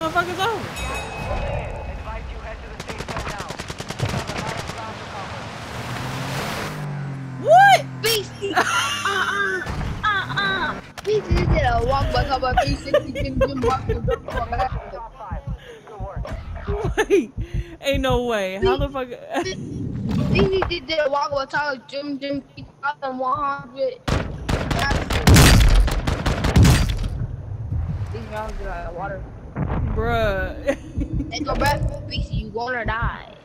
motherfuckers over. What? Beastie! Beastie did a walk back up a 360 Jim walk the door back. Wait, ain't no way. How the fuck? Beastie did a walk with Tyler Jim 3,100. These rounds are out of water. Bruh. Let's go back. Beastie, you gonna die.